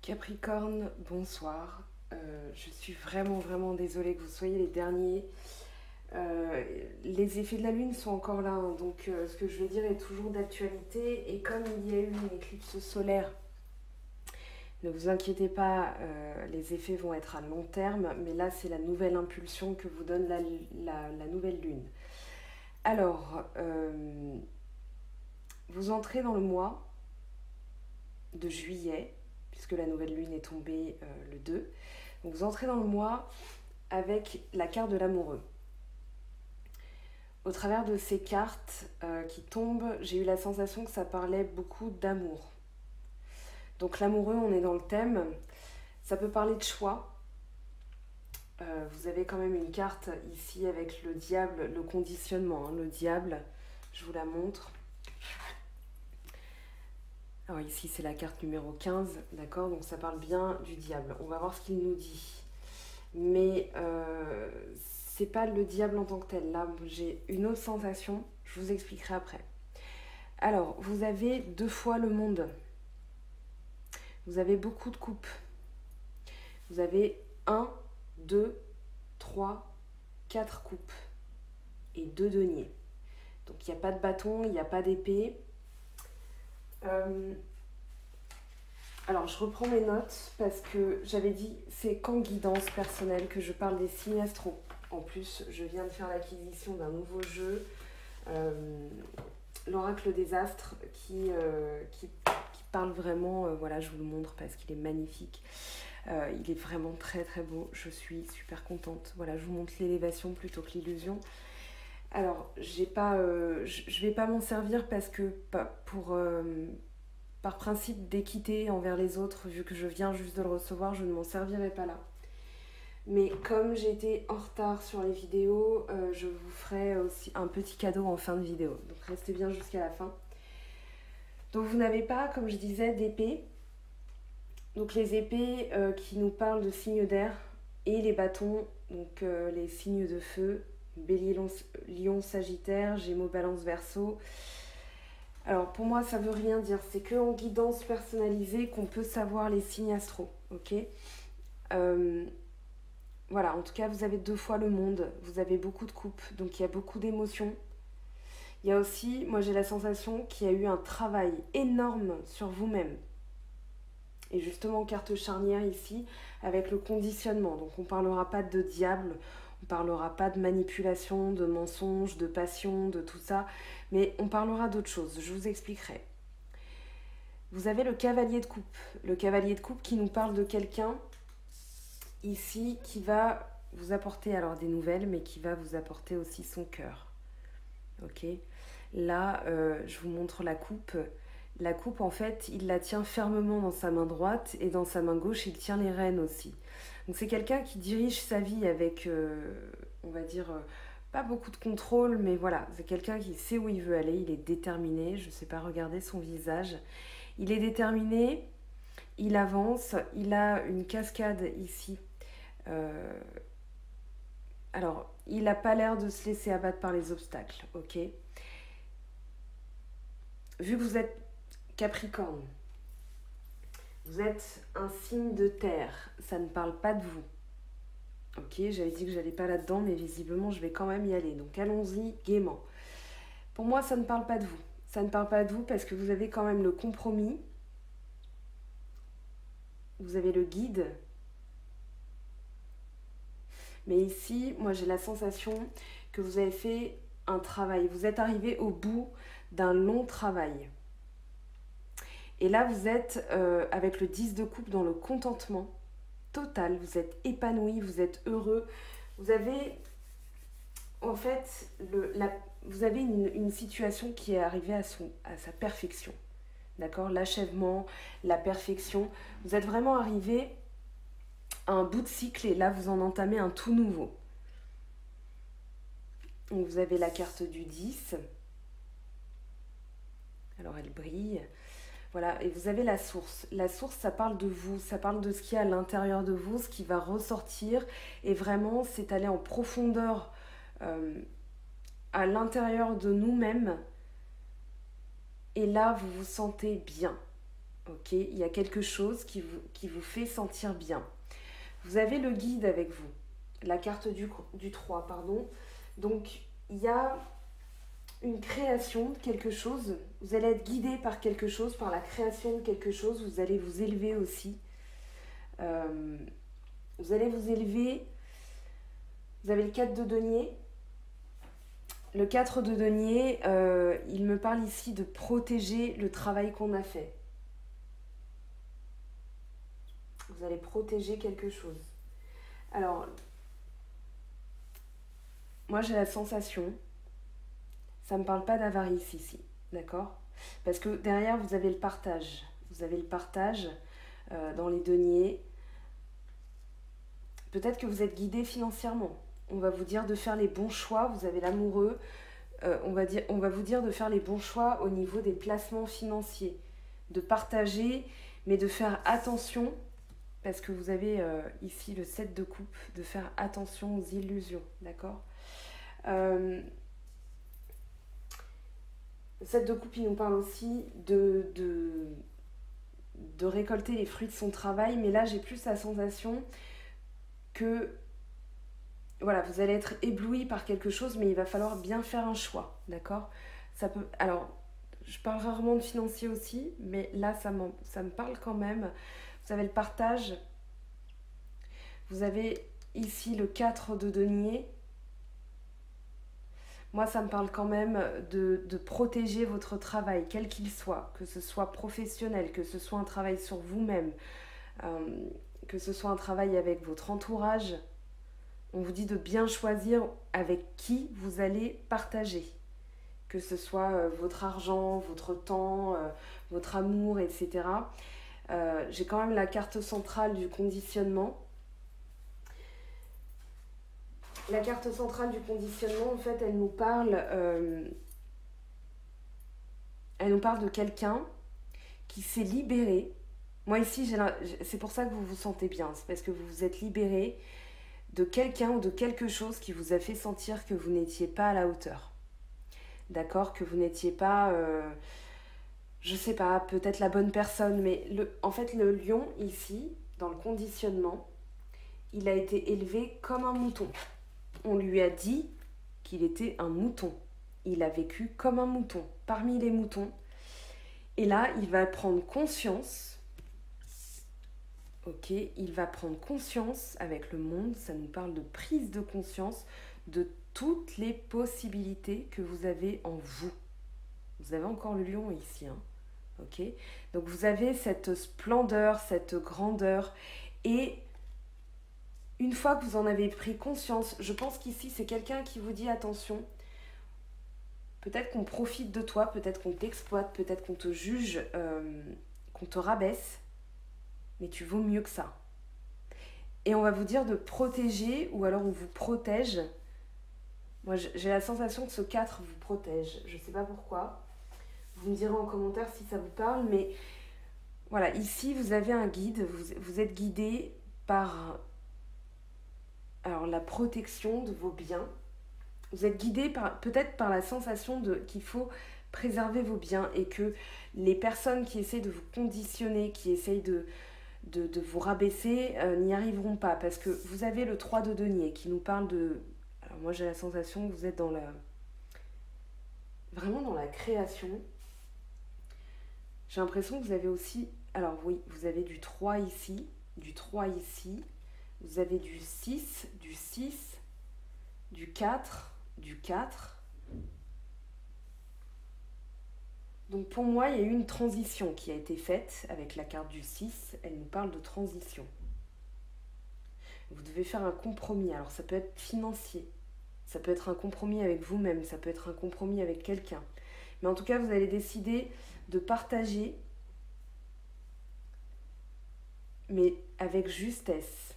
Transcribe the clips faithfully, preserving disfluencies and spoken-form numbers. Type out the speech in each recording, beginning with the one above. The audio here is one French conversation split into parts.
Capricorne, bonsoir. Euh, je suis vraiment vraiment désolée que vous soyez les derniers. Euh, les effets de la lune sont encore là, hein, donc euh, ce que je veux dire est toujours d'actualité. Et comme il y a eu une éclipse solaire, ne vous inquiétez pas, euh, les effets vont être à long terme, mais là c'est la nouvelle impulsion que vous donne la, la, la nouvelle lune. Alors, euh, vous entrez dans le mois de juillet, puisque la nouvelle lune est tombée euh, le deux. Donc vous entrez dans le mois avec la carte de l'amoureux. Au travers de ces cartes euh, qui tombent, j'ai eu la sensation que ça parlait beaucoup d'amour. Donc l'amoureux, on est dans le thème. Ça peut parler de choix. Euh, vous avez quand même une carte ici avec le diable, le conditionnement. Hein, le diable, je vous la montre. Alors ici, c'est la carte numéro quinze, d'accord? Donc ça parle bien du diable. On va voir ce qu'il nous dit. Mais euh, c'est pas le diable en tant que tel. Là, j'ai une autre sensation. Je vous expliquerai après. Alors, vous avez deux fois le monde. Vous avez beaucoup de coupes. Vous avez un, deux, trois, quatre coupes. Et deux deniers. Donc, il n'y a pas de bâton, il n'y a pas d'épée. Euh... Alors, je reprends mes notes parce que j'avais dit, c'est qu'en guidance personnelle que je parle des signes astro. En plus, je viens de faire l'acquisition d'un nouveau jeu, euh, l'Oracle des Astres, qui, euh, qui, qui parle vraiment, euh, voilà, je vous le montre parce qu'il est magnifique. Euh, il est vraiment très très beau, je suis super contente. Voilà, je vous montre l'élévation plutôt que l'illusion. Alors, j'ai pas, euh, je ne vais pas m'en servir parce que pour... Euh, par principe d'équité envers les autres, vu que je viens juste de le recevoir, je ne m'en servirai pas là. Mais comme j'étais en retard sur les vidéos, euh, je vous ferai aussi un petit cadeau en fin de vidéo. Donc restez bien jusqu'à la fin. Donc vous n'avez pas, comme je disais, d'épée. Donc les épées euh, qui nous parlent de signes d'air et les bâtons, donc euh, les signes de feu, Bélier, Lion, Sagittaire, Gémeaux, Balance, Verseau. Alors pour moi ça veut rien dire, c'est qu'en guidance personnalisée qu'on peut savoir les signes astro, ok. euh, Voilà, en tout cas vous avez deux fois le monde, vous avez beaucoup de coupes, donc il y a beaucoup d'émotions. Il y a aussi, moi j'ai la sensation qu'il y a eu un travail énorme sur vous-même. Et justement carte charnière ici avec le conditionnement, donc on ne parlera pas de diable, on ne parlera pas de manipulation, de mensonge, de passion, de tout ça, mais on parlera d'autre chose, je vous expliquerai. Vous avez le cavalier de coupe, le cavalier de coupe qui nous parle de quelqu'un ici qui va vous apporter alors des nouvelles, mais qui va vous apporter aussi son cœur. Ok, là, euh, je vous montre la coupe. La coupe, en fait, il la tient fermement dans sa main droite et dans sa main gauche, il tient les rênes aussi. Donc c'est quelqu'un qui dirige sa vie avec, euh, on va dire, euh, pas beaucoup de contrôle, mais voilà, c'est quelqu'un qui sait où il veut aller, il est déterminé, je ne sais pas regarder son visage. Il est déterminé, il avance, il a une cascade ici. Euh, alors, il n'a pas l'air de se laisser abattre par les obstacles, ok? Vu que vous êtes Capricorne, vous êtes un signe de terre, ça ne parle pas de vous. Ok, j'avais dit que j'allais pas là-dedans, mais visiblement je vais quand même y aller. Donc allons-y gaiement. Pour moi, ça ne parle pas de vous. Ça ne parle pas de vous parce que vous avez quand même le compromis. Vous avez le guide. Mais ici, moi j'ai la sensation que vous avez fait un travail. Vous êtes arrivé au bout d'un long travail. Et là, vous êtes euh, avec le dix de coupe dans le contentement total. Vous êtes épanoui, vous êtes heureux. Vous avez, en fait, le, la, vous avez une, une situation qui est arrivée à, son, à sa perfection. D'accord? L'achèvement, la perfection. Vous êtes vraiment arrivé à un bout de cycle et là, vous en entamez un tout nouveau. Donc, vous avez la carte du dix. Alors, elle brille. Voilà, et vous avez la source. La source, ça parle de vous, ça parle de ce qu'il y a à l'intérieur de vous, ce qui va ressortir. Et vraiment, c'est aller en profondeur euh, à l'intérieur de nous-mêmes. Et là, vous vous sentez bien. Ok, il y a quelque chose qui vous, qui vous fait sentir bien. Vous avez le guide avec vous, la carte du, du trois, pardon. Donc, il y a une création de quelque chose. Vous allez être guidé par quelque chose, par la création de quelque chose. Vous allez vous élever aussi. Euh, vous allez vous élever. Vous avez le quatre de denier. Le quatre de denier, euh, il me parle ici de protéger le travail qu'on a fait. Vous allez protéger quelque chose. Alors, moi j'ai la sensation, ça ne me parle pas d'avarice ici, d'accord? Parce que derrière, vous avez le partage. Vous avez le partage euh, dans les deniers. Peut-être que vous êtes guidé financièrement. On va vous dire de faire les bons choix. Vous avez l'amoureux. Euh, on va dire, on va vous dire de faire les bons choix au niveau des placements financiers. De partager, mais de faire attention, parce que vous avez euh, ici le sept de coupe, de faire attention aux illusions, d'accord? euh, Le sept de coupe, il nous parle aussi de, de, de récolter les fruits de son travail, mais là, j'ai plus la sensation que voilà, vous allez être ébloui par quelque chose, mais il va falloir bien faire un choix, d'accord? Ça peut, alors, je parle rarement de financier aussi, mais là, ça, ça me parle quand même. Vous avez le partage. Vous avez ici le quatre de denier. Moi, ça me parle quand même de, de protéger votre travail, quel qu'il soit, que ce soit professionnel, que ce soit un travail sur vous-même, euh, que ce soit un travail avec votre entourage. On vous dit de bien choisir avec qui vous allez partager. Que ce soit euh, votre argent, votre temps, euh, votre amour, et cetera. Euh, j'ai quand même la carte centrale du conditionnement. La carte centrale du conditionnement, en fait, elle nous parle, euh, elle nous parle de quelqu'un qui s'est libéré. Moi ici, j'ai la, c'est pour ça que vous vous sentez bien. C'est parce que vous vous êtes libéré de quelqu'un ou de quelque chose qui vous a fait sentir que vous n'étiez pas à la hauteur. D'accord? Que vous n'étiez pas, euh, je sais pas, peut-être la bonne personne. Mais le, en fait, le lion, ici, dans le conditionnement, il a été élevé comme un mouton. On lui a dit qu'il était un mouton. Il a vécu comme un mouton, parmi les moutons. Et là, il va prendre conscience... Ok, il va prendre conscience avec le monde, ça nous parle de prise de conscience de toutes les possibilités que vous avez en vous. Vous avez encore le lion ici, hein, ok? Donc vous avez cette splendeur, cette grandeur, et une fois que vous en avez pris conscience, je pense qu'ici c'est quelqu'un qui vous dit attention, peut-être qu'on profite de toi, peut-être qu'on t'exploite, peut-être qu'on te juge, euh, qu'on te rabaisse, mais tu vaux mieux que ça. Et on va vous dire de protéger, ou alors on vous protège. Moi, j'ai la sensation que ce quatre vous protège. Je ne sais pas pourquoi. Vous me direz en commentaire si ça vous parle, mais voilà, ici, vous avez un guide. Vous, vous êtes guidé par alors, la protection de vos biens. Vous êtes guidé par, peut-être par la sensation de, qu'il faut préserver vos biens et que les personnes qui essaient de vous conditionner, qui essayent de... De, de vous rabaisser, euh, n'y arriveront pas. Parce que vous avez le trois de denier qui nous parle de... Alors moi j'ai la sensation que vous êtes dans la... Vraiment dans la création. J'ai l'impression que vous avez aussi... Alors oui, vous avez du trois ici, du trois ici. Vous avez du six, du six, du quatre, du quatre. Donc pour moi, il y a eu une transition qui a été faite avec la carte du six. Elle nous parle de transition. Vous devez faire un compromis. Alors ça peut être financier, ça peut être un compromis avec vous-même, ça peut être un compromis avec quelqu'un. Mais en tout cas, vous allez décider de partager, mais avec justesse.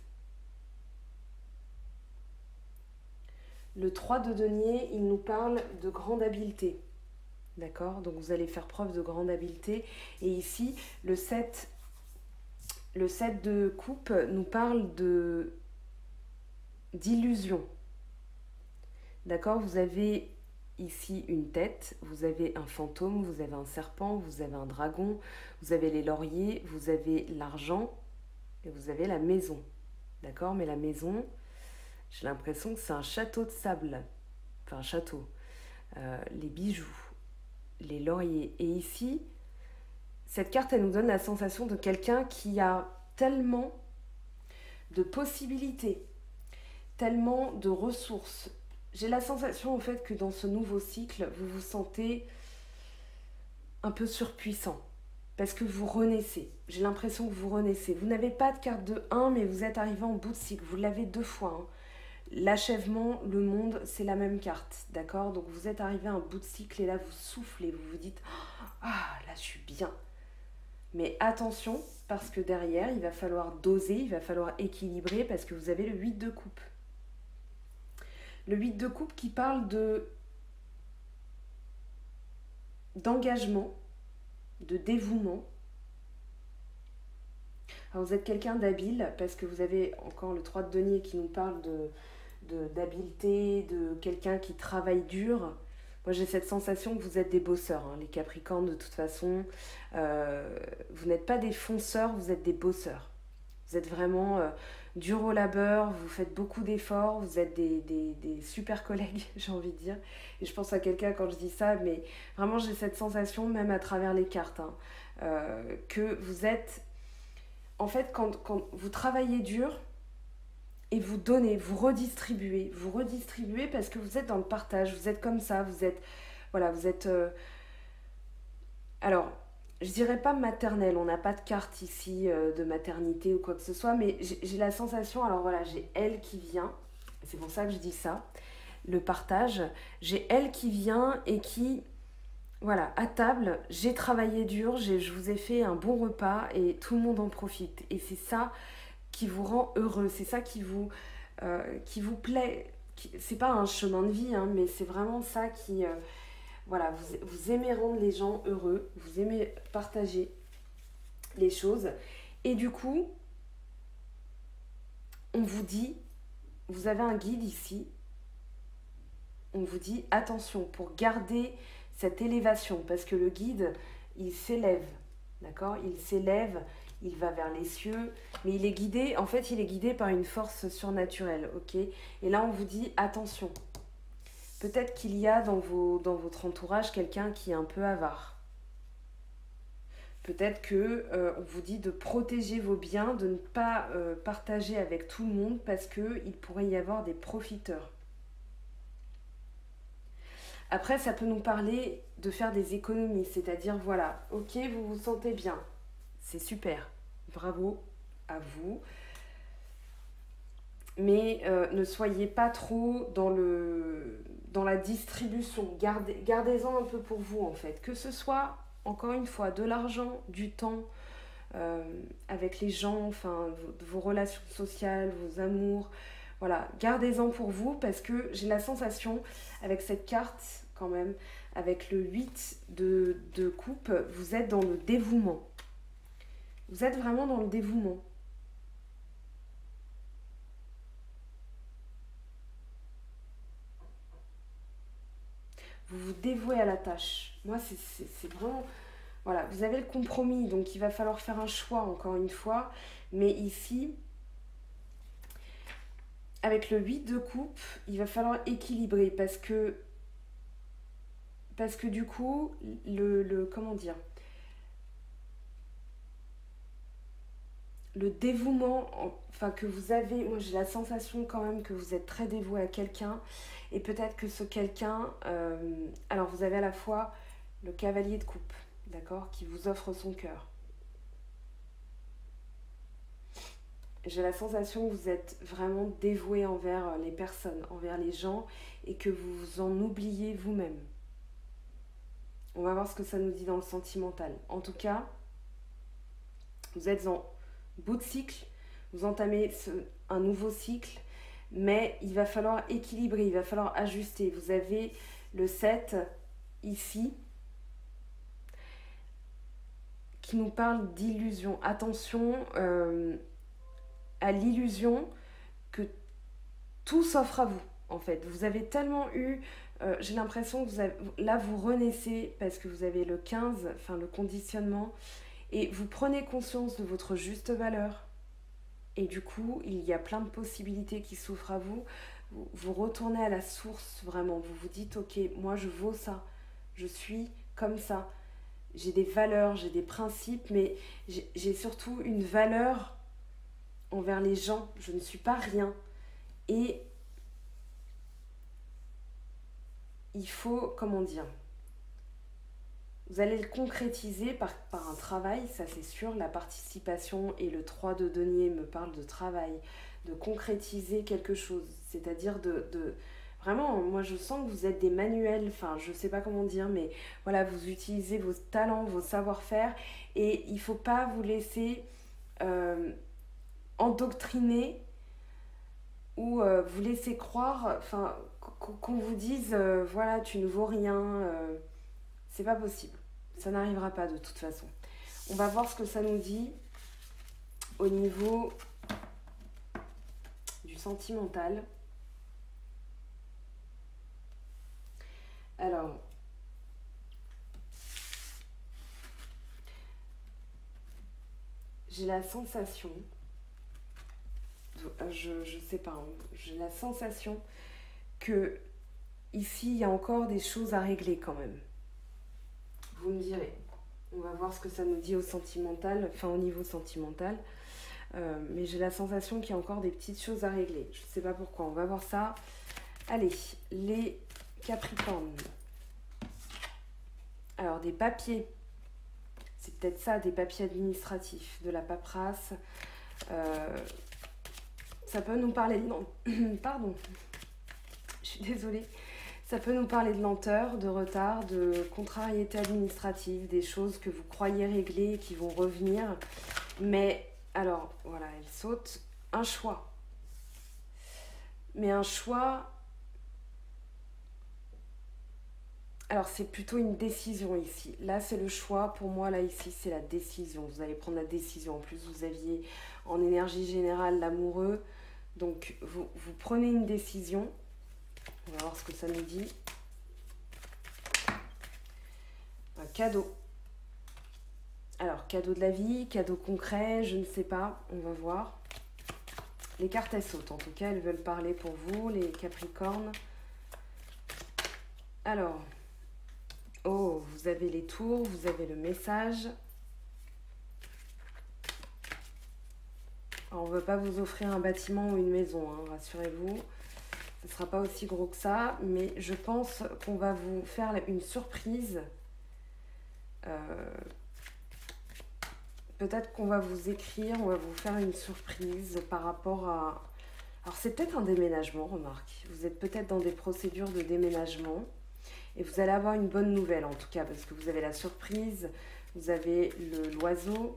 Le trois de denier, il nous parle de grande habileté. D'accord? Donc vous allez faire preuve de grande habileté. Et ici, le sept, le sept de coupe nous parle de, d'illusion. D'accord? Vous avez ici une tête, vous avez un fantôme, vous avez un serpent, vous avez un dragon, vous avez les lauriers, vous avez l'argent et vous avez la maison. D'accord? Mais la maison, j'ai l'impression que c'est un château de sable. Enfin, un château. Euh, les bijoux, les lauriers. Et ici, cette carte, elle nous donne la sensation de quelqu'un qui a tellement de possibilités, tellement de ressources. J'ai la sensation, en fait, que dans ce nouveau cycle, vous vous sentez un peu surpuissant. Parce que vous renaissez. J'ai l'impression que vous renaissez. Vous n'avez pas de carte de un, mais vous êtes arrivé en bout de cycle. Vous l'avez deux fois. Hein. L'achèvement, le monde, c'est la même carte. D'accord? Donc vous êtes arrivé à un bout de cycle et là, vous soufflez. Vous vous dites « Ah, là, je suis bien ». Mais attention, parce que derrière, il va falloir doser, il va falloir équilibrer parce que vous avez le huit de coupe. Le huit de coupe qui parle de d'engagement, de dévouement. Alors vous êtes quelqu'un d'habile parce que vous avez encore le trois de denier qui nous parle de, de, d'habileté, de quelqu'un qui travaille dur. Moi j'ai cette sensation que vous êtes des bosseurs, hein. Les Capricornes de toute façon. Euh, vous n'êtes pas des fonceurs, vous êtes des bosseurs. Vous êtes vraiment euh, dur au labeur, vous faites beaucoup d'efforts, vous êtes des, des, des super collègues, j'ai envie de dire. Et je pense à quelqu'un quand je dis ça, mais vraiment j'ai cette sensation, même à travers les cartes, hein, euh, que vous êtes... En fait, quand, quand vous travaillez dur et vous donnez, vous redistribuez, vous redistribuez parce que vous êtes dans le partage, vous êtes comme ça, vous êtes... Voilà, vous êtes... Euh, alors... Je dirais pas maternelle, on n'a pas de carte ici euh, de maternité ou quoi que ce soit, mais j'ai la sensation, alors voilà, j'ai elle qui vient, c'est pour ça que je dis ça, le partage, j'ai elle qui vient et qui, voilà, à table, j'ai travaillé dur, je vous ai fait un bon repas et tout le monde en profite. Et c'est ça qui vous rend heureux, c'est ça qui vous, euh, qui vous plaît, c'est pas un chemin de vie, hein, mais c'est vraiment ça qui... Euh, Voilà, vous, vous aimez rendre les gens heureux, vous aimez partager les choses. Et du coup, on vous dit, vous avez un guide ici, on vous dit attention pour garder cette élévation, parce que le guide, il s'élève, d'accord? Il s'élève, il va vers les cieux, mais il est guidé, en fait, il est guidé par une force surnaturelle, ok? Et là, on vous dit attention. Peut-être qu'il y a dans, vos, dans votre entourage quelqu'un qui est un peu avare. Peut-être qu'on euh, vous dit de protéger vos biens, de ne pas euh, partager avec tout le monde parce qu'il pourrait y avoir des profiteurs. Après, ça peut nous parler de faire des économies, c'est-à-dire, voilà, ok, vous vous sentez bien, c'est super, bravo à vous. Mais euh, ne soyez pas trop dans, le, dans la distribution. Gardez, gardez-en un peu pour vous, en fait. Que ce soit, encore une fois, de l'argent, du temps, euh, avec les gens, enfin, vos, vos relations sociales, vos amours. Voilà, gardez-en pour vous parce que j'ai la sensation, avec cette carte, quand même, avec le huit de, de coupe, vous êtes dans le dévouement. Vous êtes vraiment dans le dévouement. Vous vous dévouez à la tâche. Moi, c'est vraiment... Voilà, vous avez le compromis, donc il va falloir faire un choix, encore une fois. Mais ici, avec le huit de coupe, il va falloir équilibrer parce que... Parce que du coup, le... le comment dire le dévouement, enfin que vous avez, moi j'ai la sensation quand même que vous êtes très dévoué à quelqu'un et peut-être que ce quelqu'un, euh, alors vous avez à la fois le cavalier de coupe, d'accord, qui vous offre son cœur. J'ai la sensation que vous êtes vraiment dévoué envers les personnes, envers les gens et que vous en oubliez vous-même. On va voir ce que ça nous dit dans le sentimental. En tout cas, vous êtes en bout de cycle, vous entamez ce, un nouveau cycle, mais il va falloir équilibrer, il va falloir ajuster. Vous avez le sept ici qui nous parle d'illusion. Attention euh, à l'illusion que tout s'offre à vous, en fait. Vous avez tellement eu Euh, j'ai l'impression que vous avez, là, vous renaissez parce que vous avez le quinze, enfin le conditionnement, et vous prenez conscience de votre juste valeur. Et du coup, il y a plein de possibilités qui s'ouvrent à vous. Vous, vous retournez à la source, vraiment. Vous vous dites, ok, moi je vaux ça. Je suis comme ça. J'ai des valeurs, j'ai des principes, mais j'ai j'ai surtout une valeur envers les gens. Je ne suis pas rien. Et il faut, comment dire, vous allez le concrétiser par, par un travail, ça c'est sûr. La participation et le trois de denier me parlent de travail, de concrétiser quelque chose. C'est-à-dire de, de... Vraiment, moi je sens que vous êtes des manuels, enfin je sais pas comment dire, mais voilà, vous utilisez vos talents, vos savoir-faire, et il faut pas vous laisser euh, endoctriner ou euh, vous laisser croire, enfin qu'on vous dise, euh, voilà, tu ne vaux rien, euh, c'est pas possible. Ça n'arrivera pas de toute façon. On va voir ce que ça nous dit au niveau du sentimental. Alors, j'ai la sensation, je, je sais pas, hein, j'ai la sensation que ici il y a encore des choses à régler quand même. Vous me direz. On va voir ce que ça nous dit au sentimental, enfin au niveau sentimental. Euh, mais j'ai la sensation qu'il y a encore des petites choses à régler. Je ne sais pas pourquoi. On va voir ça. Allez, les Capricornes. Alors, des papiers. C'est peut-être ça, des papiers administratifs, de la paperasse. Euh, ça peut nous parler de... Non, pardon. Je suis désolée. Ça peut nous parler de lenteur, de retard, de contrariété administrative, des choses que vous croyez régler et qui vont revenir. Mais, alors, voilà, elle saute. Un choix. Mais un choix... Alors, c'est plutôt une décision ici. Là, c'est le choix. Pour moi, là, ici, c'est la décision. Vous allez prendre la décision. En plus, vous aviez en énergie générale l'amoureux. Donc, vous, vous prenez une décision. On va voir ce que ça nous dit. Un cadeau. Alors, cadeau de la vie, cadeau concret, je ne sais pas. On va voir. Les cartes, elles sautent. En tout cas, elles veulent parler pour vous, les Capricornes. Alors, oh, vous avez les tours, vous avez le message. Alors, on ne veut pas vous offrir un bâtiment ou une maison, hein, rassurez-vous. Ce ne sera pas aussi gros que ça, mais je pense qu'on va vous faire une surprise. Euh, Peut-être qu'on va vous écrire, on va vous faire une surprise par rapport à... Alors c'est peut-être un déménagement, remarque. Vous êtes peut-être dans des procédures de déménagement. Et vous allez avoir une bonne nouvelle en tout cas, parce que vous avez la surprise, vous avez l'oiseau.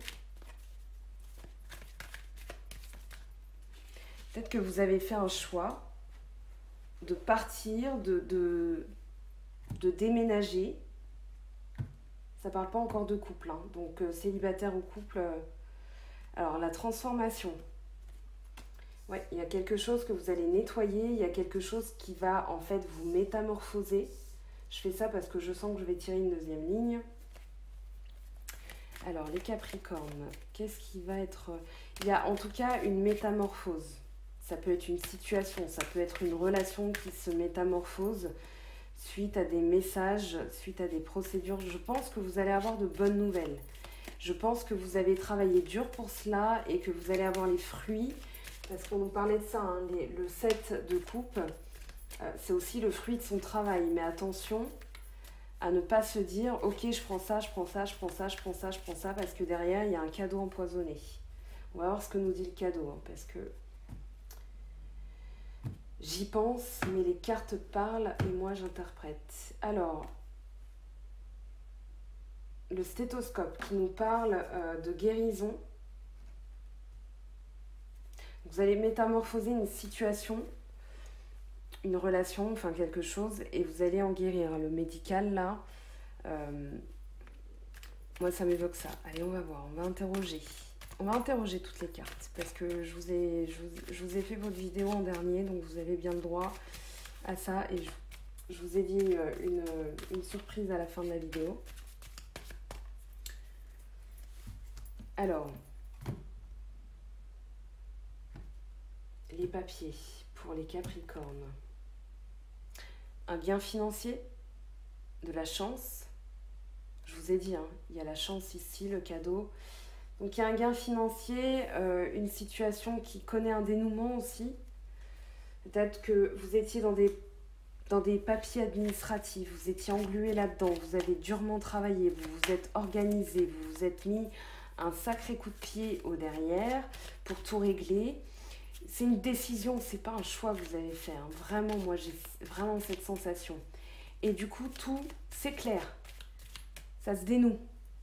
Peut-être que vous avez fait un choix de partir, de, de, de déménager. Ça ne parle pas encore de couple, hein. Donc euh, célibataire ou couple. Euh... Alors la transformation. Ouais, il y a quelque chose que vous allez nettoyer, il y a quelque chose qui va en fait vous métamorphoser. Je fais ça parce que je sens que je vais tirer une deuxième ligne. Alors les Capricornes, qu'est-ce qui va être... Il y a en tout cas une métamorphose. Ça peut être une situation, ça peut être une relation qui se métamorphose suite à des messages, suite à des procédures. Je pense que vous allez avoir de bonnes nouvelles. Je pense que vous avez travaillé dur pour cela et que vous allez avoir les fruits. Parce qu'on nous parlait de ça, hein, les, le sept de coupe, euh, c'est aussi le fruit de son travail. Mais attention à ne pas se dire, ok, je prends ça, je prends ça, je prends ça, je prends ça, je prends ça, parce que derrière, il y a un cadeau empoisonné. On va voir ce que nous dit le cadeau, hein, parce que j'y pense, mais les cartes parlent et moi j'interprète. Alors, le stéthoscope qui nous parle euh, de guérison. Vous allez métamorphoser une situation, une relation, enfin quelque chose, et vous allez en guérir. Le médical, là, euh, moi ça m'évoque ça. Allez, on va voir, on va interroger. On va interroger toutes les cartes, parce que je vous ai, je vous, je vous ai fait votre vidéo en dernier, donc vous avez bien le droit à ça. Et je, Je vous ai dit une, une surprise à la fin de la vidéo. Alors, les papiers pour les Capricornes. Un gain financier, de la chance. Je vous ai dit, hein, il y a la chance ici, le cadeau. Donc il y a un gain financier, euh, une situation qui connaît un dénouement aussi. Peut-être que vous étiez dans des, dans des papiers administratifs, vous étiez englué là-dedans, vous avez durement travaillé, vous vous êtes organisé, vous vous êtes mis un sacré coup de pied au derrière pour tout régler. C'est une décision, c'est pas un choix que vous avez fait. Hein. Vraiment, moi j'ai vraiment cette sensation. Et du coup, tout s'éclaire. Ça se dénoue.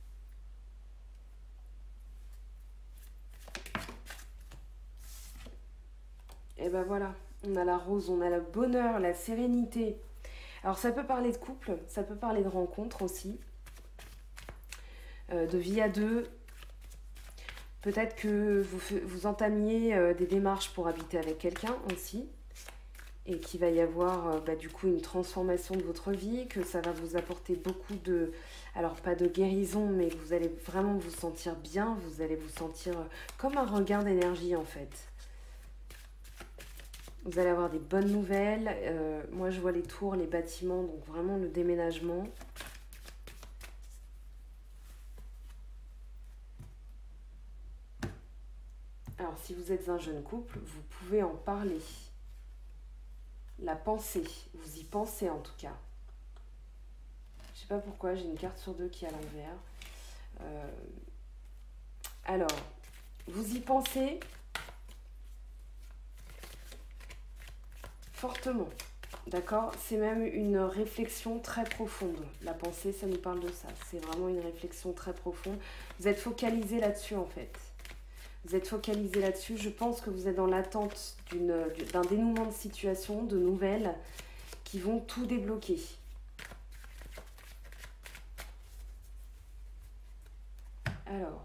Et ben voilà, on a la rose, on a le bonheur, la sérénité. Alors ça peut parler de couple, ça peut parler de rencontre aussi, euh, de vie à deux. Peut-être que vous, vous entamiez euh, des démarches pour habiter avec quelqu'un aussi, et qu'il va y avoir euh, bah, du coup une transformation de votre vie, que ça va vous apporter beaucoup de, alors pas de guérison, mais que vous allez vraiment vous sentir bien, vous allez vous sentir euh, comme un regain d'énergie en fait. Vous allez avoir des bonnes nouvelles. Euh, moi, je vois les tours, les bâtiments, donc vraiment le déménagement. Alors, si vous êtes un jeune couple, vous pouvez en parler. La pensée, vous y pensez en tout cas. Je sais pas pourquoi, j'ai une carte sur deux qui est à l'envers. Euh, alors, vous y pensez fortement, d'accord? C'est même une réflexion très profonde. La pensée, ça nous parle de ça. C'est vraiment une réflexion très profonde. Vous êtes focalisé là-dessus, en fait. Vous êtes focalisé là-dessus. Je pense que vous êtes dans l'attente d'une, d'un dénouement de situation, de nouvelles qui vont tout débloquer. Alors...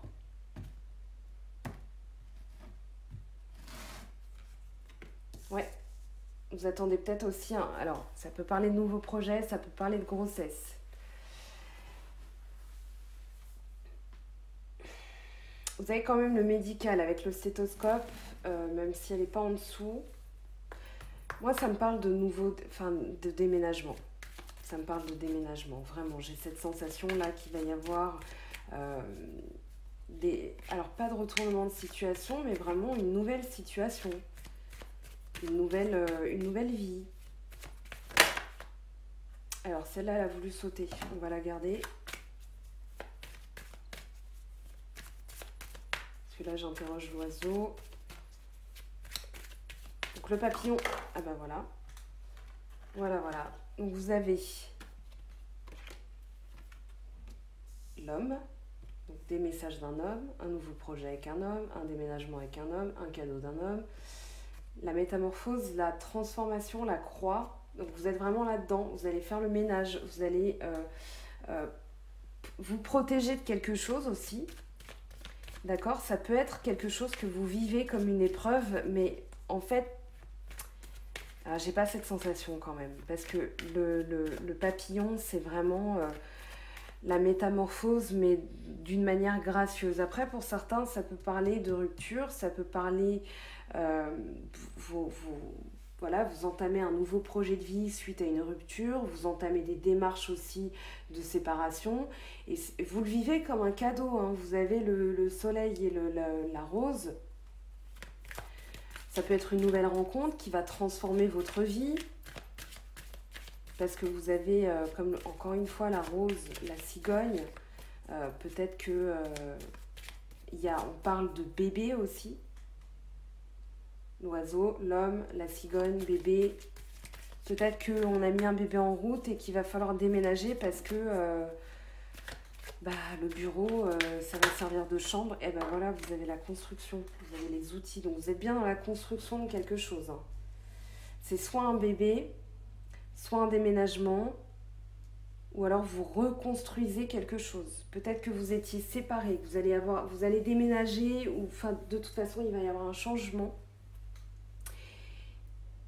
Ouais. Vous attendez peut-être aussi un... Alors, ça peut parler de nouveaux projets, ça peut parler de grossesse. Vous avez quand même le médical avec le stéthoscope, euh, même si elle n'est pas en dessous. Moi, ça me parle de nouveau... Enfin, de déménagement. Ça me parle de déménagement, vraiment. J'ai cette sensation-là qu'il va y avoir... Euh, des... Alors, pas de retournement de situation, mais vraiment une nouvelle situation. Une nouvelle, euh, une nouvelle vie. Alors, celle-là, elle a voulu sauter. On va la garder. Parce que là, j'interroge l'oiseau. Donc, le papillon. Ah ben voilà. Voilà, voilà. Donc, vous avez l'homme. Donc, des messages d'un homme. Un nouveau projet avec un homme. Un déménagement avec un homme. Un cadeau d'un homme. La métamorphose, la transformation, la croix. Donc vous êtes vraiment là-dedans, vous allez faire le ménage, vous allez euh, euh, vous protéger de quelque chose aussi. D'accord? Ça peut être quelque chose que vous vivez comme une épreuve, mais en fait, ah, j'ai pas cette sensation quand même. Parce que le, le, le papillon, c'est vraiment euh, la métamorphose, mais d'une manière gracieuse. Après, pour certains, ça peut parler de rupture, ça peut parler... Euh, vous, vous, voilà, vous entamez un nouveau projet de vie suite à une rupture, vous entamez des démarches aussi de séparation, et vous le vivez comme un cadeau, hein. Vous avez le, le soleil et le, la, la rose. Ça peut être une nouvelle rencontre qui va transformer votre vie, parce que vous avez, euh, comme encore une fois, la rose, la cigogne. Euh, peut-être que euh, y a, on parle de bébé aussi. L'oiseau, l'homme, la cigogne, bébé. Peut-être qu'on a mis un bébé en route et qu'il va falloir déménager parce que euh, bah, le bureau, euh, ça va servir de chambre. Et ben voilà, vous avez la construction, vous avez les outils. Donc vous êtes bien dans la construction de quelque chose. Hein. C'est soit un bébé, soit un déménagement, ou alors vous reconstruisez quelque chose. Peut-être que vous étiez séparés, que vous allez avoir, vous allez déménager, ou enfin de toute façon il va y avoir un changement.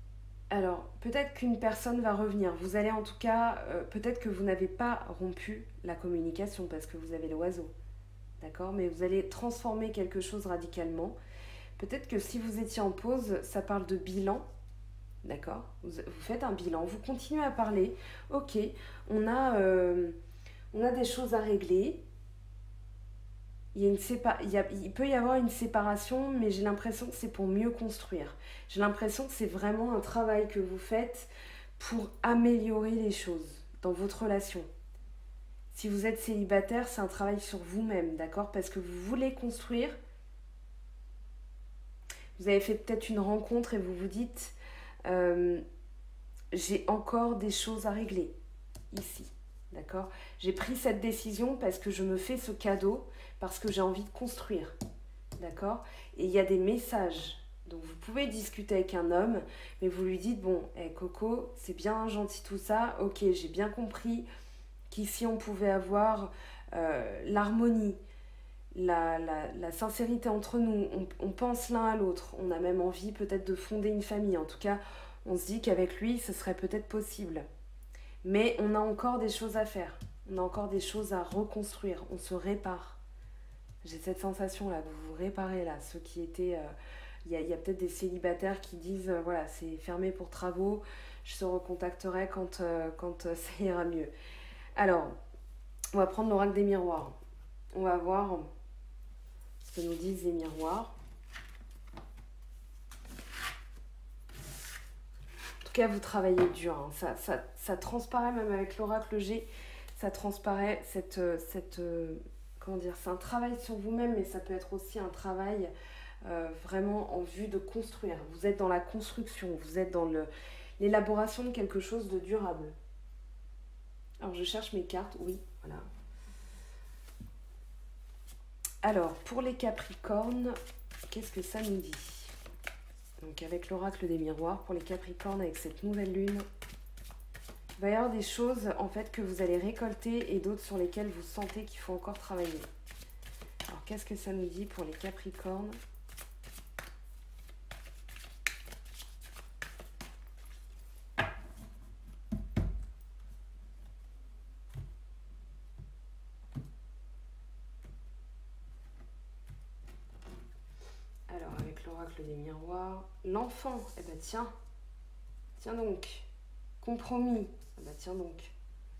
Alors, peut-être qu'une personne va revenir. Vous allez en tout cas, euh, peut-être que vous n'avez pas rompu la communication parce que vous avez l'oiseau. D'accord? Mais vous allez transformer quelque chose radicalement. Peut-être que si vous étiez en pause, ça parle de bilan. D'accord? Vous, vous faites un bilan, vous continuez à parler. Ok, on a, euh, on a des choses à régler. Il, y a une sépa- il, y a- il peut y avoir une séparation, mais j'ai l'impression que c'est pour mieux construire. J'ai l'impression que c'est vraiment un travail que vous faites pour améliorer les choses dans votre relation. Si vous êtes célibataire, c'est un travail sur vous-même, d'accord? Parce que vous voulez construire. Vous avez fait peut-être une rencontre et vous vous dites, euh, j'ai encore des choses à régler ici, d'accord? J'ai pris cette décision parce que je me fais ce cadeau, parce que j'ai envie de construire, d'accord? Et il y a des messages. Donc vous pouvez discuter avec un homme, mais vous lui dites, bon, hey, Coco, c'est bien gentil tout ça, ok, j'ai bien compris qu'ici on pouvait avoir euh, l'harmonie, la, la, la sincérité entre nous, on, on pense l'un à l'autre, on a même envie peut-être de fonder une famille, en tout cas on se dit qu'avec lui ce serait peut-être possible. Mais on a encore des choses à faire, on a encore des choses à reconstruire, on se répare. J'ai cette sensation-là, que vous vous réparez là, ceux qui étaient... euh, Il y a, il y a peut-être des célibataires qui disent, euh, voilà, c'est fermé pour travaux, je te recontacterai quand, euh, quand euh, ça ira mieux. Alors, on va prendre l'oracle des miroirs. On va voir ce que nous disent les miroirs. En tout cas, vous travaillez dur. Hein. Ça, ça, ça transparaît, même avec l'oracle G, ça transparaît cette... cette comment dire, c'est un travail sur vous-même, mais ça peut être aussi un travail euh, vraiment en vue de construire. Vous êtes dans la construction, vous êtes dans le, l'élaboration de quelque chose de durable. Alors, je cherche mes cartes. Oui, voilà. Alors, pour les Capricornes, qu'est-ce que ça nous dit? Donc, avec l'oracle des miroirs, pour les Capricornes, avec cette nouvelle lune, il va y avoir des choses, en fait, que vous allez récolter et d'autres sur lesquelles vous sentez qu'il faut encore travailler. Alors, qu'est-ce que ça nous dit pour les Capricornes? Alors, avec l'oracle des miroirs, l'enfant, eh ben tiens, tiens donc, compromis, eh ben tiens donc.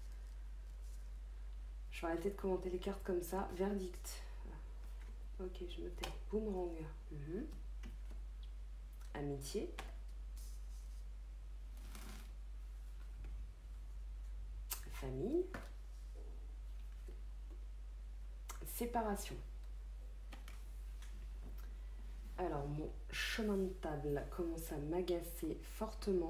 Je vais arrêter de commenter les cartes comme ça, verdict. Ok, je me tais. Boomerang. Mmh. Amitié. Famille. Séparation. Alors, mon chemin de table commence à m'agacer fortement.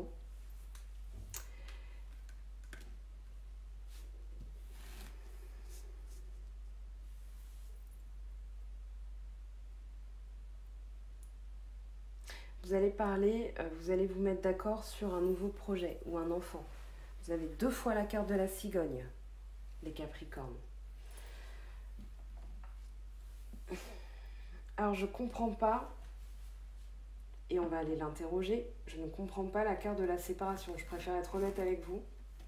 Vous allez parler, euh, vous allez vous mettre d'accord sur un nouveau projet ou un enfant. Vous avez deux fois la carte de la cigogne, les Capricornes. Alors, je ne comprends pas, et on va aller l'interroger, je ne comprends pas la carte de la séparation. Je préfère être honnête avec vous.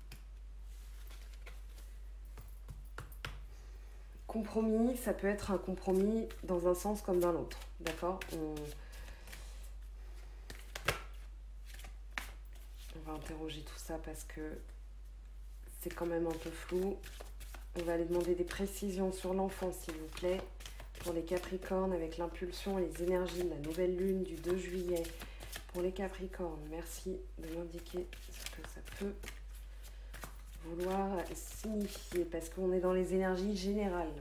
Compromis, ça peut être un compromis dans un sens comme dans l'autre. D'accord ? on... on va interroger tout ça parce que c'est quand même un peu flou. On va aller demander des précisions sur l'enfant, s'il vous plaît. Pour les Capricornes, avec l'impulsion et les énergies de la nouvelle lune du deux juillet. Pour les Capricornes, merci de m'indiquer ce que ça peut vouloir signifier, parce qu'on est dans les énergies générales.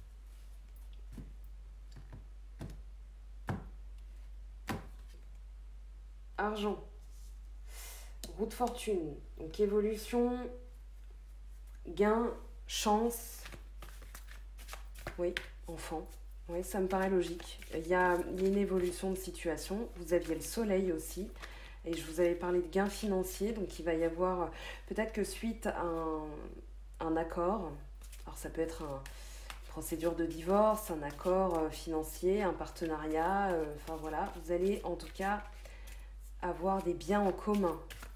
Argent. Roue de fortune. Donc évolution, gain, chance. Oui, enfant. Oui, ça me paraît logique. Il y a, il y a une évolution de situation. Vous aviez le soleil aussi. Et je vous avais parlé de gains financiers. Donc il va y avoir, peut-être que suite à un, un accord, alors ça peut être un, une procédure de divorce, un accord financier, un partenariat, euh, enfin voilà, vous allez en tout cas avoir des biens en commun.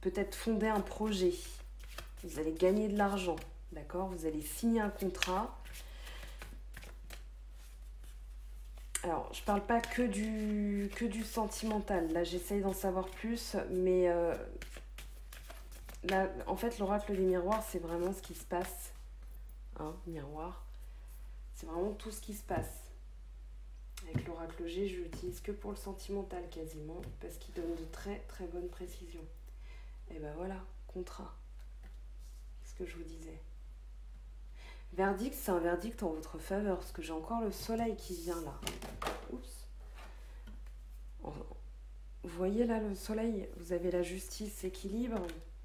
peut-être fonder un projet. Vous allez gagner de l'argent, d'accord? Vous allez signer un contrat. Alors, je parle pas que du, que du sentimental. Là, j'essaye d'en savoir plus, mais euh, là, en fait, l'oracle des miroirs, c'est vraiment ce qui se passe. Hein, miroir. C'est vraiment tout ce qui se passe. Avec l'oracle G, je l'utilise que pour le sentimental quasiment, parce qu'il donne de très très bonnes précisions. Et ben voilà, contrat. C'est ce que je vous disais. Verdict, c'est un verdict en votre faveur, parce que j'ai encore le soleil qui vient là. Oups. Vous voyez là le soleil, vous avez la justice, équilibre.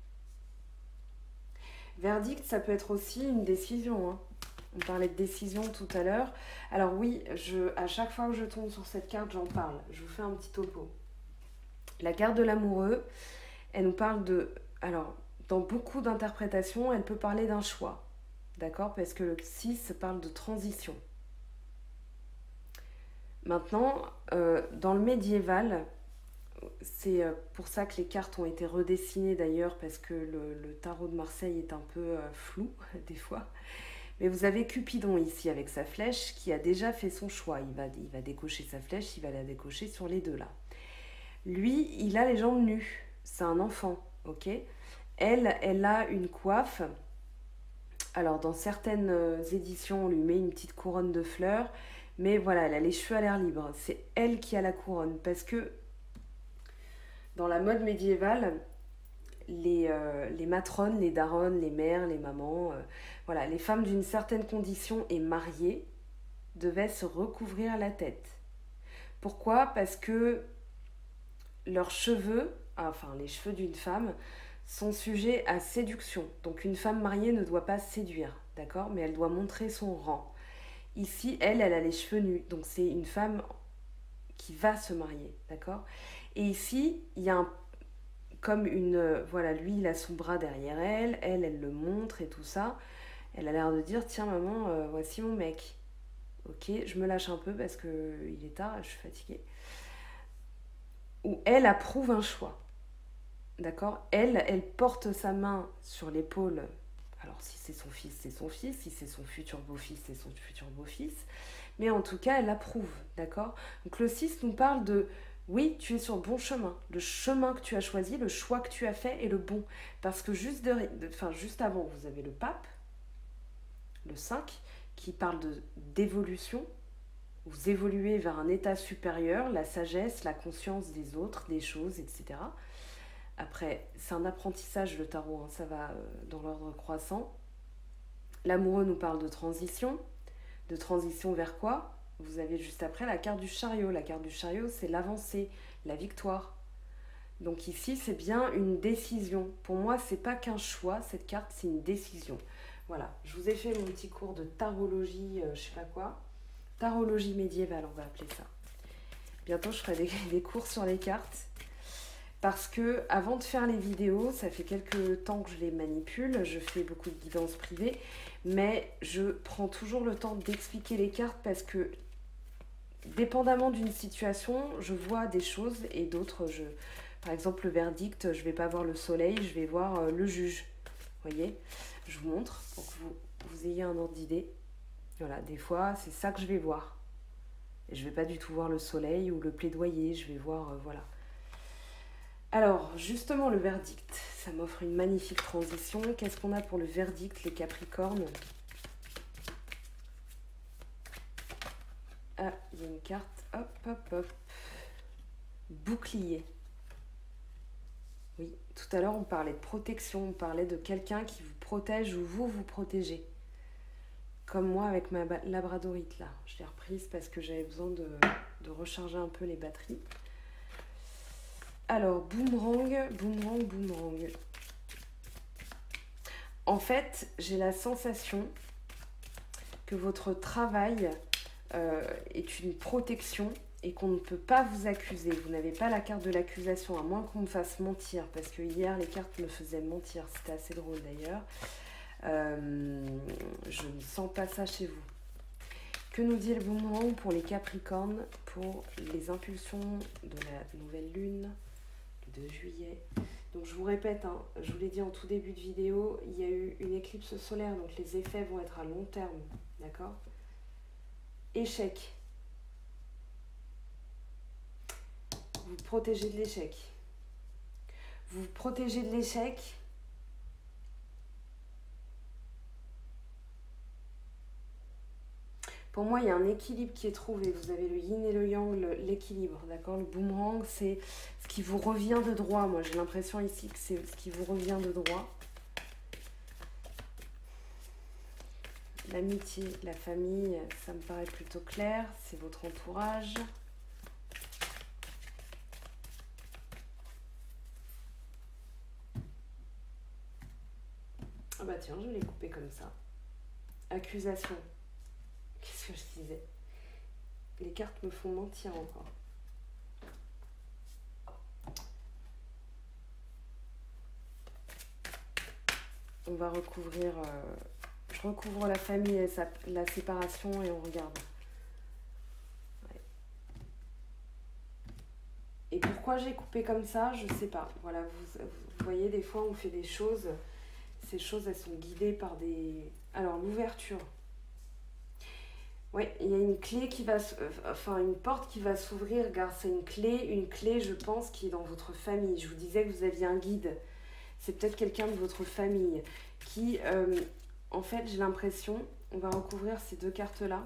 Verdict, ça peut être aussi une décision. Hein. On parlait de décision tout à l'heure. Alors oui, je, à chaque fois que je tombe sur cette carte, j'en parle. Je vous fais un petit topo. La carte de l'amoureux, elle nous parle de... Alors, dans beaucoup d'interprétations, elle peut parler d'un choix. D'accord? Parce que le six parle de transition. Maintenant, euh, dans le médiéval, c'est pour ça que les cartes ont été redessinées d'ailleurs, parce que le, le tarot de Marseille est un peu euh, flou, des fois. Mais vous avez Cupidon ici avec sa flèche qui a déjà fait son choix. Il va, il va décocher sa flèche, il va la décocher sur les deux là. Lui, il a les jambes nues. C'est un enfant, ok? Elle, elle a une coiffe. Alors, dans certaines éditions, on lui met une petite couronne de fleurs. Mais voilà, elle a les cheveux à l'air libre. C'est elle qui a la couronne. Parce que dans la mode médiévale, les, euh, les matrones, les daronnes, les mères, les mamans, euh, voilà, les femmes d'une certaine condition et mariées devaient se recouvrir la tête. Pourquoi? Parce que leurs cheveux, enfin les cheveux d'une femme, sont sujets à séduction. Donc une femme mariée ne doit pas séduire, d'accord? Mais elle doit montrer son rang. Ici, elle, elle a les cheveux nus. Donc c'est une femme qui va se marier, d'accord? Et ici, il y a un comme une... Voilà, lui, il a son bras derrière elle, elle, elle le montre et tout ça. Elle a l'air de dire, tiens maman, euh, voici mon mec. Ok, je me lâche un peu parce qu'il est tard, je suis fatiguée. Ou elle approuve un choix. D'accord? Elle, elle porte sa main sur l'épaule. Alors si c'est son fils, c'est son fils. Si c'est son futur beau-fils, c'est son futur beau-fils. Mais en tout cas, elle approuve. D'accord? Donc le six nous parle de... Oui, tu es sur le bon chemin. Le chemin que tu as choisi, le choix que tu as fait est le bon. Parce que juste, de, de, enfin, juste avant, vous avez le pape, le cinq, qui parle de, d'évolution. Vous évoluez vers un état supérieur, la sagesse, la conscience des autres, des choses, et cetera. Après, c'est un apprentissage le tarot, hein, ça va euh, dans l'ordre croissant. L'amoureux nous parle de transition. De transition vers quoi? Vous avez juste après la carte du chariot. La carte du chariot, c'est l'avancée, la victoire. Donc ici, c'est bien une décision. Pour moi, c'est pas qu'un choix, cette carte, c'est une décision. Voilà, je vous ai fait mon petit cours de tarologie, euh, je sais pas quoi. Tarologie médiévale, on va appeler ça. Bientôt, je ferai des, des cours sur les cartes. Parce que avant de faire les vidéos, ça fait quelques temps que je les manipule, je fais beaucoup de guidance privée, mais je prends toujours le temps d'expliquer les cartes parce que dépendamment d'une situation, je vois des choses et d'autres, je... par exemple le verdict, je ne vais pas voir le soleil, je vais voir euh, le juge. Vous voyez? Je vous montre pour que vous, vous ayez un ordre d'idée. Voilà, des fois, c'est ça que je vais voir. Et je ne vais pas du tout voir le soleil ou le plaidoyer, je vais voir, euh, voilà. Alors, justement, le verdict, ça m'offre une magnifique transition. Qu'est-ce qu'on a pour le verdict, les Capricornes? Ah, il y a une carte, hop, hop, hop. Bouclier. Oui, tout à l'heure, on parlait de protection, on parlait de quelqu'un qui vous protège ou vous vous protégez. Comme moi avec ma labradorite, là. Je l'ai reprise parce que j'avais besoin de, de recharger un peu les batteries. Alors, boomerang, boomerang, boomerang. En fait, j'ai la sensation que votre travail euh, est une protection et qu'on ne peut pas vous accuser. Vous n'avez pas la carte de l'accusation, à moins qu'on me fasse mentir. Parce que hier, les cartes me faisaient mentir. C'était assez drôle d'ailleurs. Euh, je ne sens pas ça chez vous. Que nous dit le boomerang pour les Capricornes, pour les impulsions de la nouvelle lune? De juillet. Donc je vous répète, hein, je vous l'ai dit en tout début de vidéo, il y a eu une éclipse solaire, donc les effets vont être à long terme, d'accord? Échec. Vous vous protégez de l'échec. Vous vous protégez de l'échec. Pour moi, il y a un équilibre qui est trouvé. Vous avez le yin et le yang, l'équilibre, d'accord? Le boomerang, c'est ce qui vous revient de droit. Moi, j'ai l'impression ici que c'est ce qui vous revient de droit. L'amitié, la famille, ça me paraît plutôt clair. C'est votre entourage. Ah bah tiens, je l'ai coupé comme ça. Accusation. Qu'est-ce que je disais? Les cartes me font mentir encore. On va recouvrir... Euh, je recouvre la famille et sa, la séparation et on regarde. Ouais. Et pourquoi j'ai coupé comme ça, je sais pas. Voilà, vous, vous voyez, des fois on fait des choses... Ces choses, elles sont guidées par des... Alors, l'ouverture. Oui, il y a une clé qui va... Enfin, une porte qui va s'ouvrir grâce à une clé. Une clé, je pense, qui est dans votre famille. Je vous disais que vous aviez un guide. C'est peut-être quelqu'un de votre famille qui... Euh, en fait, j'ai l'impression... On va recouvrir ces deux cartes-là.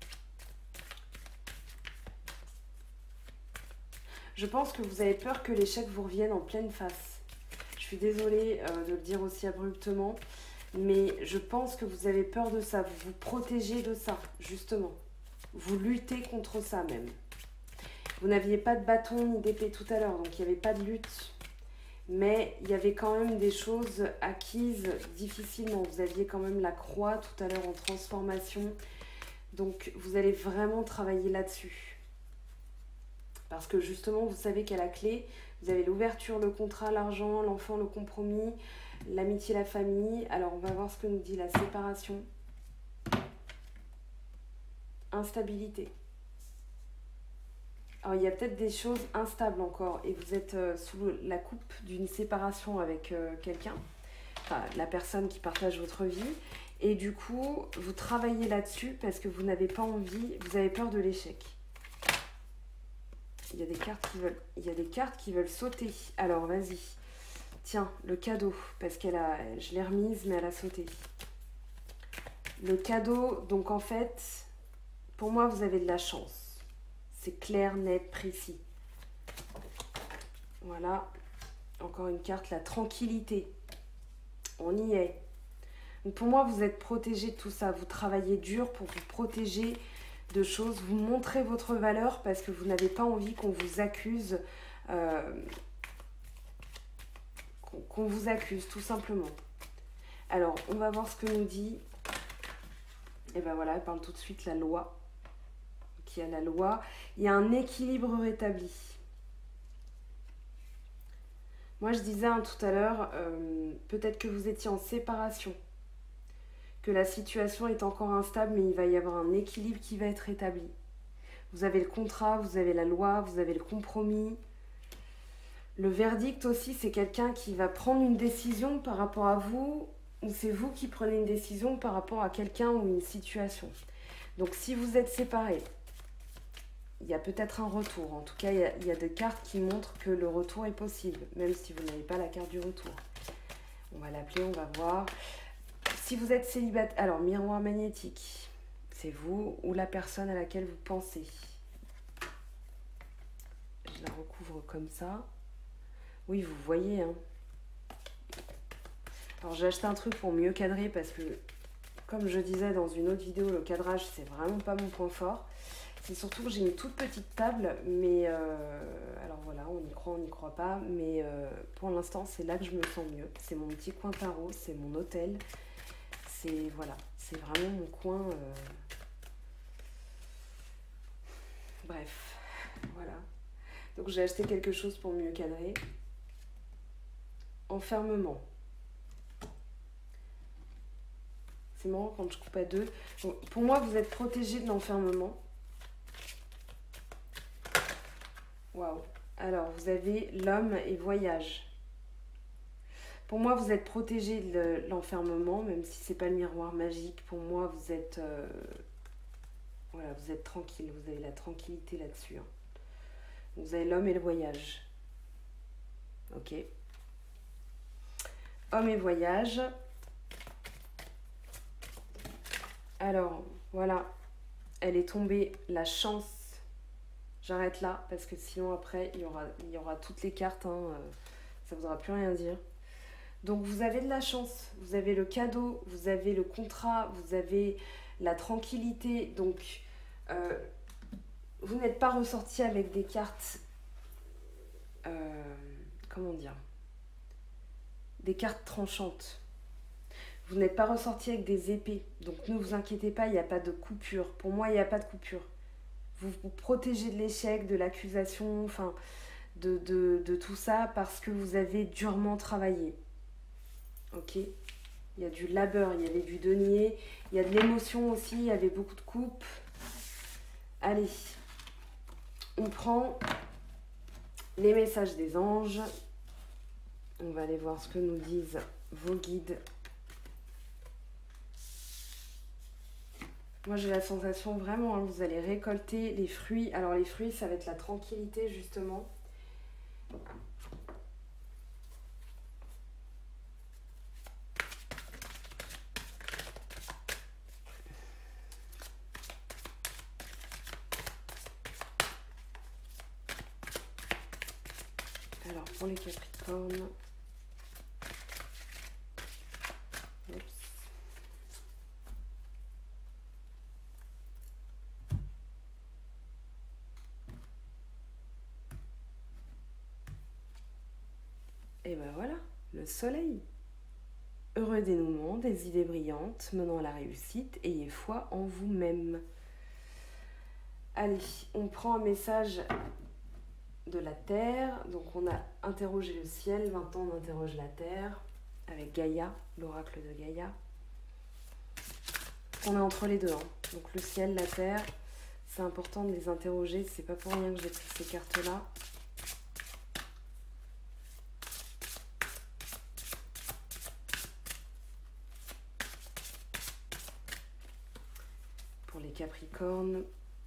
Je pense que vous avez peur que l'échec vous revienne en pleine face. Je suis désolée euh, de le dire aussi abruptement, mais je pense que vous avez peur de ça. Vous vous protégez de ça, justement. Vous luttez contre ça même. Vous n'aviez pas de bâton ni d'épée tout à l'heure, donc il n'y avait pas de lutte. Mais il y avait quand même des choses acquises difficilement. Vous aviez quand même la croix tout à l'heure en transformation. Donc vous allez vraiment travailler là-dessus. Parce que justement, vous savez qu'à la clé, vous avez l'ouverture, le contrat, l'argent, l'enfant, le compromis, l'amitié, la famille. Alors, on va voir ce que nous dit la séparation. Instabilité. Alors, il y a peut-être des choses instables encore et vous êtes euh, sous la coupe d'une séparation avec euh, quelqu'un, enfin, la personne qui partage votre vie. Et du coup, vous travaillez là-dessus parce que vous n'avez pas envie, vous avez peur de l'échec. Il y a des cartes qui veulent, il y a des cartes qui veulent sauter. Alors, vas-y. Tiens, le cadeau, parce qu'elle a, je l'ai remise, mais elle a sauté. Le cadeau, donc en fait, pour moi, vous avez de la chance. C'est clair, net, précis. Voilà. Encore une carte, la tranquillité. On y est. Donc pour moi, vous êtes protégé de tout ça. Vous travaillez dur pour vous protéger de choses, vous montrez votre valeur parce que vous n'avez pas envie qu'on vous accuse, euh, qu'on vous accuse tout simplement. Alors, on va voir ce que nous dit. Et ben voilà, elle parle tout de suite la loi. Donc, il y a la loi. Il y a un équilibre rétabli. Moi, je disais hein, tout à l'heure, euh, peut-être que vous étiez en séparation, que la situation est encore instable, mais il va y avoir un équilibre qui va être établi. Vous avez le contrat, vous avez la loi, vous avez le compromis. Le verdict aussi, c'est quelqu'un qui va prendre une décision par rapport à vous, ou c'est vous qui prenez une décision par rapport à quelqu'un ou une situation. Donc si vous êtes séparés, il y a peut-être un retour. En tout cas, il y, a, il y a des cartes qui montrent que le retour est possible, même si vous n'avez pas la carte du retour. On va l'appeler, on va voir... Si vous êtes célibataire, alors miroir magnétique, c'est vous ou la personne à laquelle vous pensez. Je la recouvre comme ça. Oui, vous voyez. Hein. Alors j'ai acheté un truc pour mieux cadrer parce que, comme je disais dans une autre vidéo, le cadrage, c'est vraiment pas mon point fort. C'est surtout que j'ai une toute petite table, mais euh, alors voilà, on y croit, on n'y croit pas. Mais euh, pour l'instant, c'est là que je me sens mieux. C'est mon petit coin tarot, c'est mon hôtel. C'est voilà, c'est vraiment mon coin. Euh... Bref, voilà. Donc j'ai acheté quelque chose pour mieux cadrer. Enfermement. C'est marrant quand je coupe à deux. Bon, pour moi, vous êtes protégé de l'enfermement. Waouh. Alors, vous avez l'homme et voyage. Pour moi, vous êtes protégé de l'enfermement, même si c'est pas le miroir magique. Pour moi, vous êtes, euh, voilà, vous êtes tranquille. Vous avez la tranquillité là-dessus. Hein. Vous avez l'homme et le voyage. Ok. Homme et voyage. Alors, voilà. Elle est tombée, la chance. J'arrête là, parce que sinon, après, il y aura, il y aura toutes les cartes. Hein, euh, ça ne voudra plus rien dire. Donc, vous avez de la chance. Vous avez le cadeau, vous avez le contrat, vous avez la tranquillité. Donc, euh, vous n'êtes pas ressorti avec des cartes... Euh, comment dire, des cartes tranchantes. Vous n'êtes pas ressorti avec des épées. Donc ne vous inquiétez pas, il n'y a pas de coupure. Pour moi, il n'y a pas de coupure. Vous vous protégez de l'échec, de l'accusation, enfin, de, de, de tout ça parce que vous avez durement travaillé. Ok ? Il y a du labeur, il y avait du denier, il y a de l'émotion aussi, il y avait beaucoup de coupes. Allez, on prend les messages des anges. On va aller voir ce que nous disent vos guides. Moi, j'ai la sensation vraiment, hein, vous allez récolter les fruits. Alors, les fruits, ça va être la tranquillité, justement. Alors, pour les Capricornes... Et ben voilà, le soleil. Heureux dénouement, des idées brillantes menant à la réussite, ayez foi en vous-même. Allez, on prend un message de la Terre. Donc on a interrogé le ciel, maintenant on interroge la Terre avec Gaïa, l'oracle de Gaïa. On est entre les deux, hein. Donc le ciel, la Terre, c'est important de les interroger. C'est pas pour rien que j'ai pris ces cartes-là. Pour les Capricornes,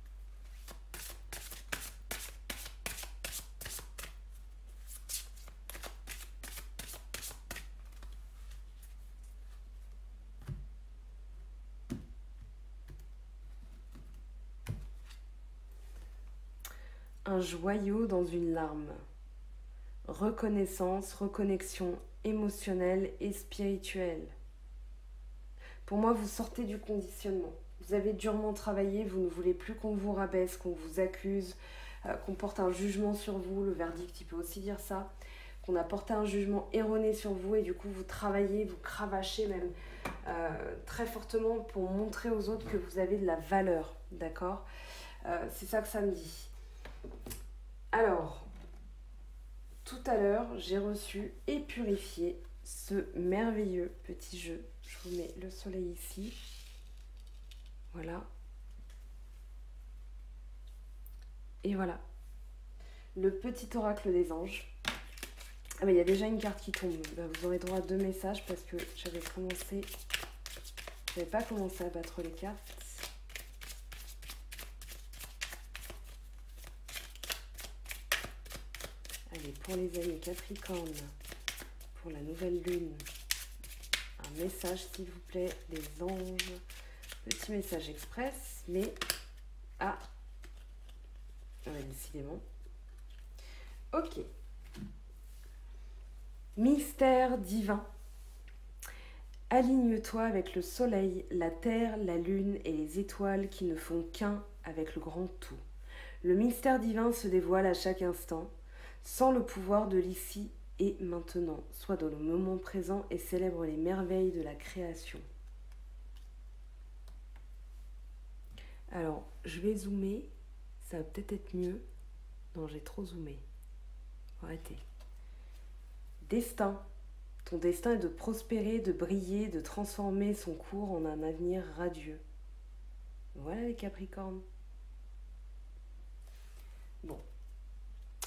un joyau dans une larme. Reconnaissance, reconnexion émotionnelle et spirituelle. Pour moi, vous sortez du conditionnement. Vous avez durement travaillé, vous ne voulez plus qu'on vous rabaisse, qu'on vous accuse, euh, qu'on porte un jugement sur vous. Le verdict, il peut aussi dire ça. Qu'on a porté un jugement erroné sur vous et du coup, vous travaillez, vous cravachez même euh, très fortement pour montrer aux autres que vous avez de la valeur. D'accord ? euh, C'est ça que ça me dit. Alors, tout à l'heure, j'ai reçu et purifié ce merveilleux petit jeu. Je vous mets le soleil ici. Voilà. Et voilà. Le petit oracle des anges. Ah bah il y a déjà une carte qui tombe. Bah, vous aurez droit à deux messages parce que j'avais commencé... Je n'avais pas commencé à battre les cartes. Allez, pour les amis Capricorne, pour la nouvelle lune, un message s'il vous plaît, des anges. Petit message express, mais... Ah, ouais, décidément. Ok. Mystère divin. Aligne-toi avec le soleil, la terre, la lune et les étoiles qui ne font qu'un avec le grand tout. Le mystère divin se dévoile à chaque instant, sans le pouvoir de l'ici et maintenant. Sois dans le moment présent et célèbre les merveilles de la création. Alors, je vais zoomer. Ça va peut-être être mieux. Non, j'ai trop zoomé. Arrêtez. Destin. Ton destin est de prospérer, de briller, de transformer son cours en un avenir radieux. Voilà les Capricornes. Bon.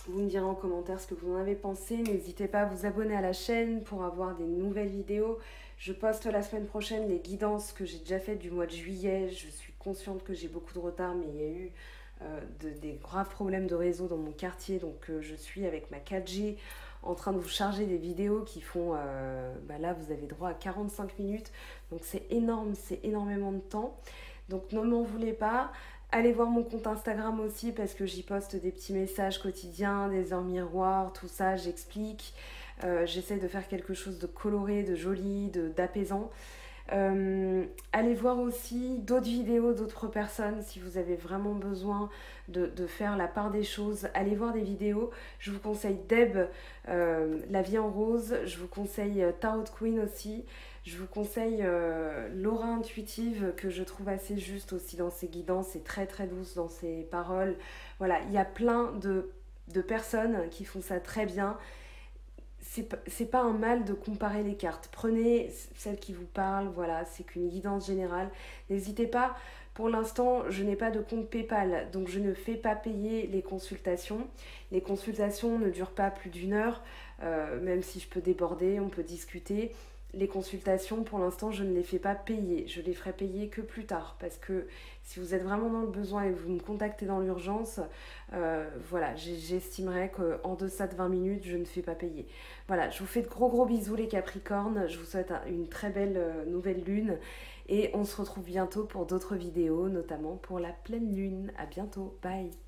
Vous me direz en commentaire ce que vous en avez pensé. N'hésitez pas à vous abonner à la chaîne pour avoir des nouvelles vidéos. Je poste la semaine prochaine les guidances que j'ai déjà faites du mois de juillet. Je suis consciente que j'ai beaucoup de retard, mais il y a eu euh, de, des graves problèmes de réseau dans mon quartier. Donc euh, je suis avec ma quatre G en train de vous charger des vidéos qui font... Euh, bah là, vous avez droit à quarante-cinq minutes. Donc c'est énorme, c'est énormément de temps. Donc ne m'en voulez pas. Allez voir mon compte Instagram aussi parce que j'y poste des petits messages quotidiens, des heures miroirs, tout ça, j'explique. Euh, J'essaie de faire quelque chose de coloré, de joli, de d'apaisant. Euh, allez voir aussi d'autres vidéos d'autres personnes si vous avez vraiment besoin de, de faire la part des choses. Allez voir des vidéos. Je vous conseille Deb, euh, La vie en rose. Je vous conseille Tarot Queen aussi. Je vous conseille euh, Laura Intuitive que je trouve assez juste aussi dans ses guidances et très très douce dans ses paroles. Voilà, il y a plein de, de personnes qui font ça très bien. C'est pas un mal de comparer les cartes. Prenez celle qui vous parle, voilà, c'est qu'une guidance générale. N'hésitez pas, pour l'instant, je n'ai pas de compte PayPal, donc je ne fais pas payer les consultations. Les consultations ne durent pas plus d'une heure, euh, même si je peux déborder, on peut discuter. Les consultations, pour l'instant, je ne les fais pas payer. Je les ferai payer que plus tard. Parce que si vous êtes vraiment dans le besoin et vous me contactez dans l'urgence, euh, voilà, j'estimerais qu'en deçà de vingt minutes, je ne fais pas payer. Voilà, je vous fais de gros gros bisous les Capricornes. Je vous souhaite une très belle euh, nouvelle lune. Et on se retrouve bientôt pour d'autres vidéos, notamment pour la pleine lune. À bientôt. Bye.